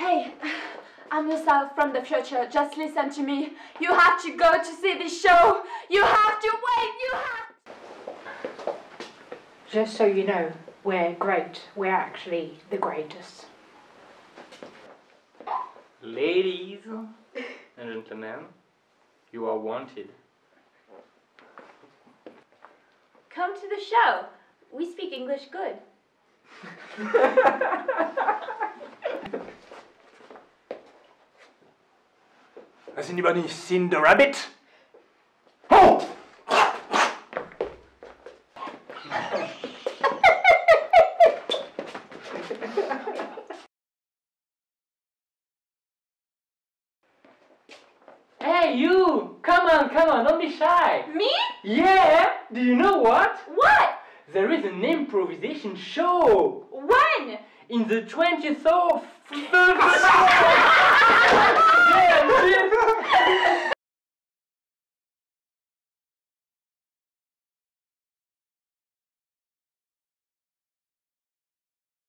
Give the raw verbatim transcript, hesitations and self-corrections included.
Hey, I'm yourself from the future. Just listen to me. You have to go to see this show. You have to wait. You have. Just so you know, we're great. We're actually the greatest. Ladies and gentlemen, you are wanted. Come to the show. We speak English good. Has anybody seen the rabbit? Oh! Hey you! Come on, come on, don't be shy! Me? Yeah! Do you know what? What? There is an improvisation show! When? In the twenty-fourth